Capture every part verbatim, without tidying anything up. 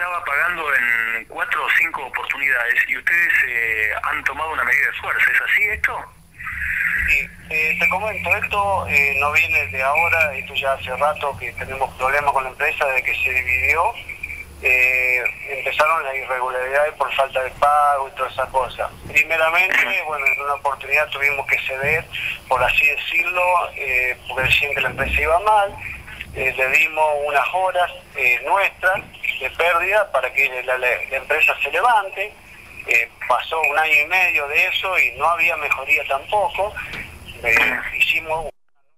estaba pagando en cuatro o cinco oportunidades y ustedes eh, han tomado una medida de fuerza. ¿Es así esto? Sí, eh, te comento, esto eh, no viene de ahora, esto ya hace rato que tenemos problemas con la empresa desde que se dividió. Eh, empezaron las irregularidades por falta de pago y todas esas cosas. Primeramente, bueno, en una oportunidad tuvimos que ceder, por así decirlo, eh, porque decían que la empresa iba mal. Eh, le dimos unas horas eh, nuestras de pérdida para que la, la, la empresa se levante. Eh, pasó un año y medio de eso y no había mejoría tampoco. Eh, hicimos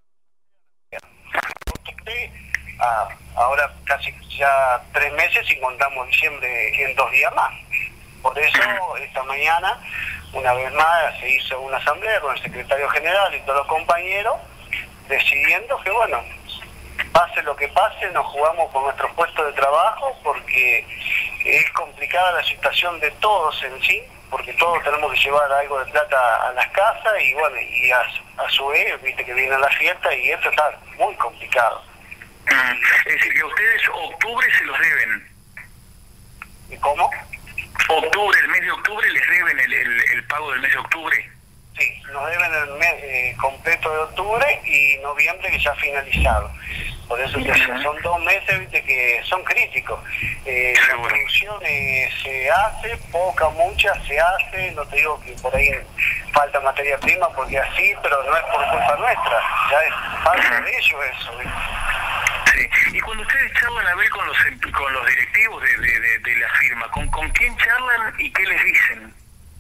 ah, ahora casi ya tres meses y contamos diciembre en dos días más. Por eso esta mañana una vez más se hizo una asamblea con el secretario general y todos los compañeros decidiendo que bueno, pase lo que pase, nos jugamos por nuestro puesto de trabajo porque es complicada la situación de todos en sí, porque todos tenemos que llevar algo de plata a las casas y bueno, y a, a su vez, viste que viene la fiesta y esto está muy complicado. Es decir, que ustedes octubre se los deben. ¿Y cómo? Octubre, el mes de octubre les deben el, el, el pago del mes de octubre. Sí, nos deben el mes eh, completo de octubre y noviembre que ya ha finalizado. Por eso te decía, son dos meses, viste, que son críticos. Eh, la producción eh, se hace, poca, mucha, se hace, no te digo que por ahí falta materia prima porque así, pero no es por culpa nuestra, ya es falta de ellos eso, ¿viste? Sí. Y cuando ustedes charlan a ver con los con los directivos de, de, de, de la firma, ¿con, ¿con quién charlan y qué les dicen?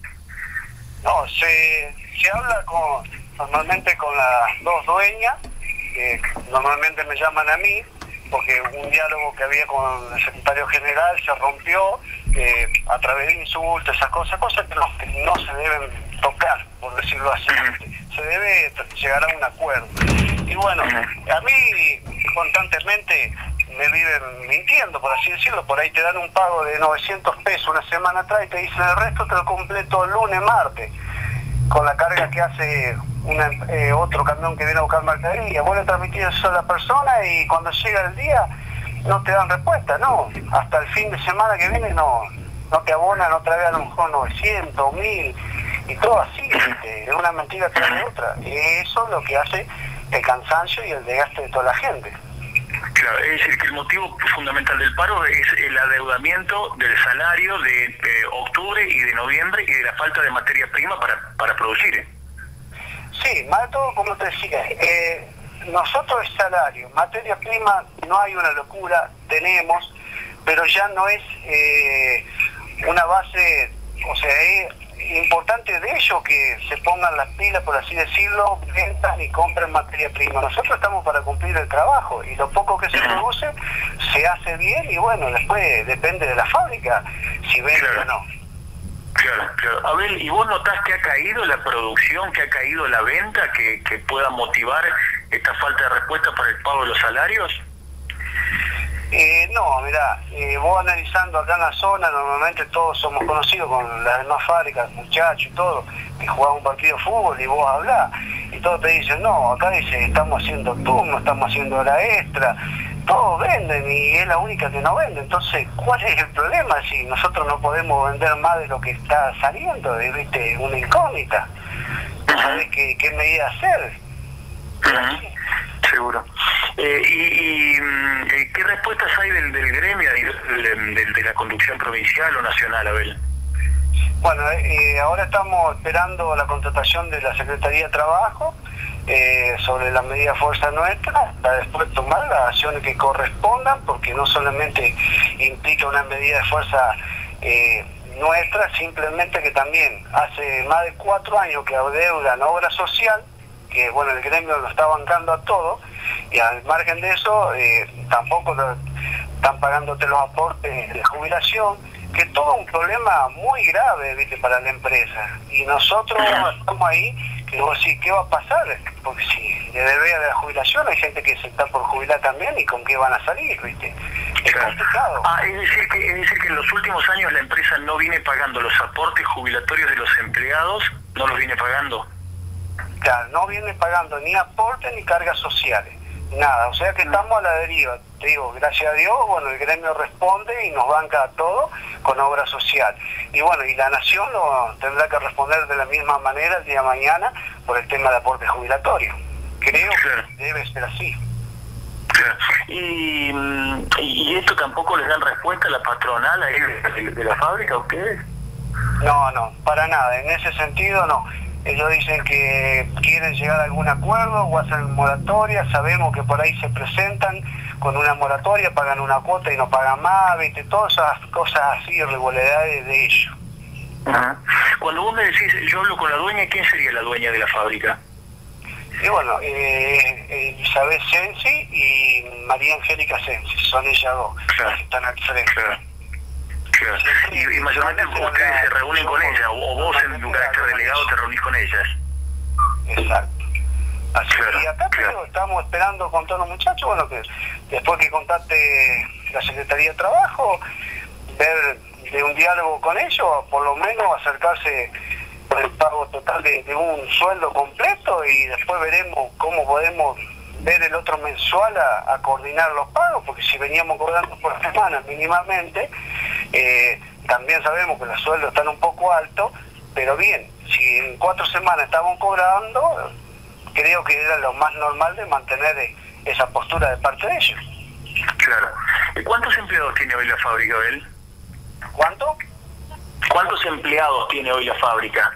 No, se, se habla con normalmente con las dos dueñas, que normalmente me llaman a mí, porque un diálogo que había con el secretario general se rompió eh, a través de insultos, esas cosas, cosas que no, que no se deben tocar, por decirlo así. Se debe llegar a un acuerdo. Y bueno, a mí constantemente me viven mintiendo, por así decirlo. Por ahí te dan un pago de novecientos pesos una semana atrás y te dicen el resto te lo completo el lunes, martes, con la carga que hace una, eh, otro camión que viene a buscar mercadería. Vos le transmitís eso a la persona y cuando llega el día no te dan respuesta, no. Hasta el fin de semana que viene no, no te abonan otra vez a lo mejor novecientos, mil y todo así, ¿viste? Es una mentira tras de otra. Y eso es lo que hace el cansancio y el desgaste de toda la gente. Claro, es decir, que el motivo fundamental del paro es el adeudamiento del salario de eh, octubre y de noviembre y de la falta de materia prima para, para producir. Sí, más de todo, como te decía, eh, nosotros el salario, materia prima, no hay una locura, tenemos, pero ya no es eh, una base, o sea, es importante de ellos que se pongan las pilas, por así decirlo, ventan y compren materia prima. Nosotros estamos para cumplir el trabajo y lo poco que se produce se hace bien y bueno, después depende de la fábrica si vende claro. o no. Claro, claro. Abel, ¿y vos notás que ha caído la producción, que ha caído la venta, que, que pueda motivar esta falta de respuesta para el pago de los salarios? Eh, no, mirá, eh, vos analizando acá en la zona, normalmente todos somos conocidos con las demás fábricas, muchachos y todo, que jugamos un partido de fútbol y vos hablás, y todos te dicen, no, acá dice, estamos haciendo turno, estamos haciendo hora extra, todos venden y es la única que no vende. Entonces, ¿cuál es el problema si nosotros no podemos vender más de lo que está saliendo? Es, ¿viste? Una incógnita. No sabés qué, qué medida hacer. Uh-huh. Seguro. Eh, y, y ¿qué respuestas hay del, del gremio, del, del, de la conducción provincial o nacional, Abel? Bueno, eh, ahora estamos esperando la contratación de la Secretaría de Trabajo eh, sobre la medida fuerza nuestra, para después tomar las acciones que correspondan, porque no solamente implica una medida de fuerza eh, nuestra, simplemente que también hace más de cuatro años que adeudan obra social, que bueno, el gremio lo está bancando a todo, y al margen de eso, eh, tampoco lo, están pagándote los aportes de jubilación, que es todo un problema muy grave, ¿viste? Para la empresa. Y nosotros estamos ahí, que vos decís, ¿qué va a pasar? Porque si le debe de la jubilación, hay gente que se está por jubilar también, y con qué van a salir, ¿viste? Es claro. complicado. Ah, es decir, que, es decir que en los últimos años la empresa no viene pagando los aportes jubilatorios de los empleados, no los viene pagando. Claro, no viene pagando ni aportes ni cargas sociales, nada, o sea que estamos a la deriva. te digo, gracias a Dios, bueno, el gremio responde y nos banca a todo con obra social. Y bueno, y la Nación lo tendrá que responder de la misma manera el día de mañana por el tema de aporte jubilatorio. Creo claro. que debe ser así. Claro. Y, y esto tampoco les dan respuesta a la patronal ahí de, de la fábrica a ustedes. No, no, para nada, en ese sentido no. Ellos dicen que quieren llegar a algún acuerdo o hacen moratoria, sabemos que por ahí se presentan con una moratoria, pagan una cuota y no pagan más, ¿viste? Todas esas cosas así, irregularidades de ellos. Ajá. Cuando vos me decís, yo hablo con la dueña, ¿quién sería la dueña de la fábrica? Y bueno, eh, Elizabeth Sensi y María Angélica Sensi, son ellas dos, claro. que están al frente. Claro. Claro. Y, y mayormente ustedes se reúnen con ellas, o vos en tu carácter delegado te reunís con ellas. Exacto. Así claro, que acá claro. pero estamos esperando con todos los muchachos, bueno, que después que contacte la Secretaría de Trabajo, ver de un diálogo con ellos, por lo menos acercarse por el pago total de, de un sueldo completo y después veremos cómo podemos ver el otro mensual a, a coordinar los pagos, porque si veníamos cobrando por semana mínimamente, eh, también sabemos que los sueldos están un poco altos, pero bien, si en cuatro semanas estábamos cobrando, creo que era lo más normal de mantener esa postura de parte de ellos. Claro. ¿Cuántos empleados tiene hoy la fábrica, Abel? ¿Cuánto? ¿Cuántos empleados tiene hoy la fábrica?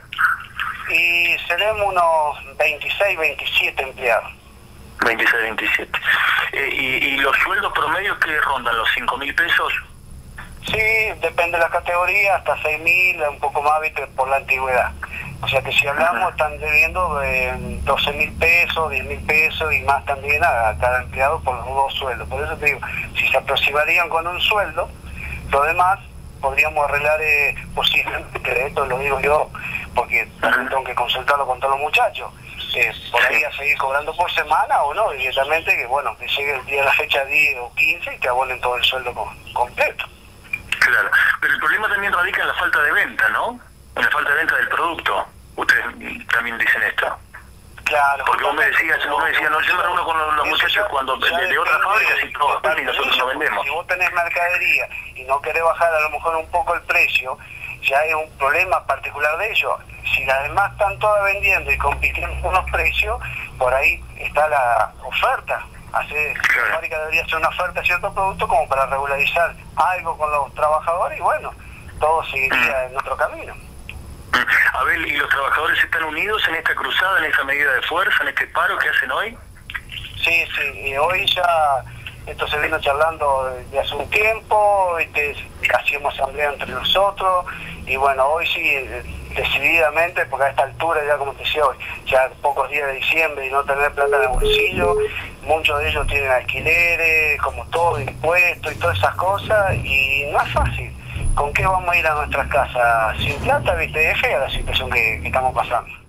Y seremos unos veintiséis, veintisiete empleados. veintiséis, veintisiete. Eh, y, ¿Y los sueldos promedios que rondan los cinco mil pesos? Sí, depende de la categoría, hasta seis mil, un poco más, ¿viste? Por la antigüedad. O sea que si hablamos, uh-huh. están debiendo de doce mil pesos, diez mil pesos y más también a, a cada empleado por los dos sueldos. Por eso te digo, si se aproximarían con un sueldo, lo demás podríamos arreglar eh, posiblemente, que esto lo digo yo, porque también tengo que consultarlo con todos los muchachos. Eh, por ahí a seguir cobrando por semana o no, directamente que bueno, que llegue el día de la fecha diez o quince y que abonen todo el sueldo con, completo. Claro, pero el problema también radica en la falta de venta, ¿no? En la falta de venta del producto. Ustedes también dicen esto. Claro. Porque vos me decías, vos me decías, no, yo me reúno con los, los muchachos ya, cuando de, de otras fábricas y todos y nosotros no vendemos. Si vos tenés mercadería y no querés bajar a lo mejor un poco el precio, ya es un problema particular de ellos. Si las demás están todas vendiendo y compitiendo con los precios, por ahí está la oferta. Hace, claro. La fábrica debería hacer una oferta a ciertos productos como para regularizar algo con los trabajadores y bueno, todo seguiría en otro camino. Abel, ¿y los trabajadores están unidos en esta cruzada, en esta medida de fuerza, en este paro que hacen hoy? Sí, sí, y hoy ya esto se vino charlando de hace un tiempo, este, hacíamos asamblea entre nosotros y bueno, hoy sí, decididamente, porque a esta altura ya como te decía hoy, ya pocos días de diciembre y no tener plata en el bolsillo, muchos de ellos tienen alquileres, como todo, impuestos y todas esas cosas y no es fácil. ¿Con qué vamos a ir a nuestras casas? Sin plata, viste, es fea la situación que, que estamos pasando.